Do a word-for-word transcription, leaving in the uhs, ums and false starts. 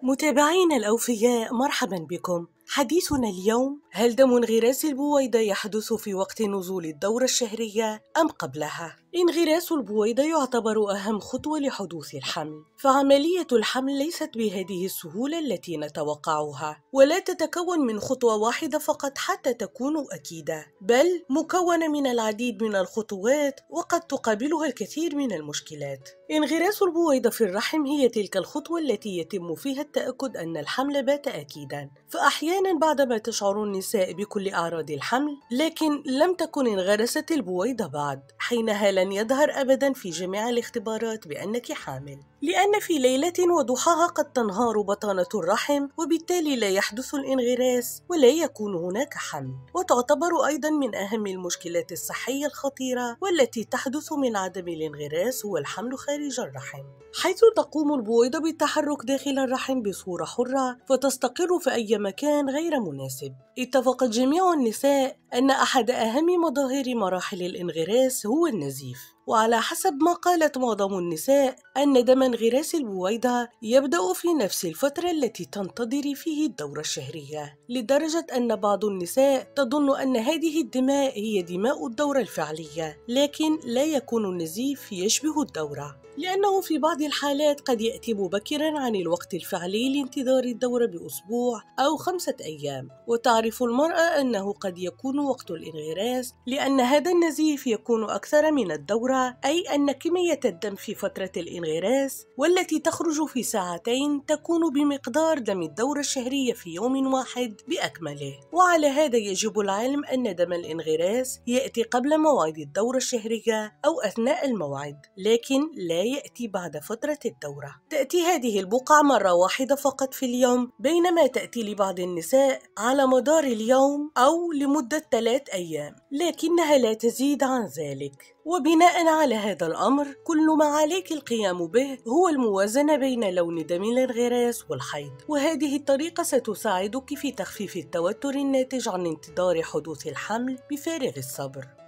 متابعينا الأوفياء، مرحبا بكم. حديثنا اليوم: هل دم انغراس البويضة يحدث في وقت نزول الدورة الشهرية أم قبلها؟ انغراس البويضة يعتبر أهم خطوة لحدوث الحمل، فعملية الحمل ليست بهذه السهولة التي نتوقعها، ولا تتكون من خطوة واحدة فقط حتى تكون أكيدة، بل مكونة من العديد من الخطوات وقد تقابلها الكثير من المشكلات. انغراس البويضة في الرحم هي تلك الخطوة التي يتم فيها التأكد أن الحمل بات أكيداً، فأحياناً بعدما تشعر النساء بكل أعراض الحمل لكن لم تكن انغرست البويضة بعد، حينها لن يظهر أبداً في جميع الاختبارات بأنك حامل، لأن في ليلة وضحاها قد تنهار بطانة الرحم وبالتالي لا يحدث الانغراس ولا يكون هناك حمل. وتعتبر أيضاً من أهم المشكلات الصحية الخطيرة والتي تحدث من عدم الانغراس هو الحمل خارج الرحم، حيث تقوم البويضة بالتحرك داخل الرحم بصورة حرة فتستقر في أي مكان غير مناسب. اتفقت جميع النساء أن أحد أهم مظاهر مراحل الانغراس هو النزيف، وعلى حسب ما قالت معظم النساء أن دم انغراس البويضة يبدأ في نفس الفترة التي تنتظر فيه الدورة الشهرية، لدرجة أن بعض النساء تظن أن هذه الدماء هي دماء الدورة الفعلية، لكن لا يكون النزيف يشبه الدورة، لأنه في بعض الحالات قد يأتي مبكراً عن الوقت الفعلي لانتظار الدورة بأسبوع أو خمسة أيام. وتعرف المرأة أنه قد يكون وقت الانغراس لأن هذا النزيف يكون أكثر من الدورة، أي أن كمية الدم في فترة الانغراس والتي تخرج في ساعتين تكون بمقدار دم الدورة الشهرية في يوم واحد بأكمله. وعلى هذا يجب العلم أن دم الانغراس يأتي قبل موعد الدورة الشهرية أو أثناء الموعد، لكن لا يأتي بعد فترة الدورة. تأتي هذه البقع مرة واحدة فقط في اليوم، بينما تأتي لبعض النساء على مدار اليوم أو لمدة ثلاث أيام، لكنها لا تزيد عن ذلك. وبناء على هذا الأمر، كل ما عليك القيام به هو الموازنة بين لون دم الانغراس والحيض، وهذه الطريقة ستساعدك في تخفيف التوتر الناتج عن انتظار حدوث الحمل بفارغ الصبر.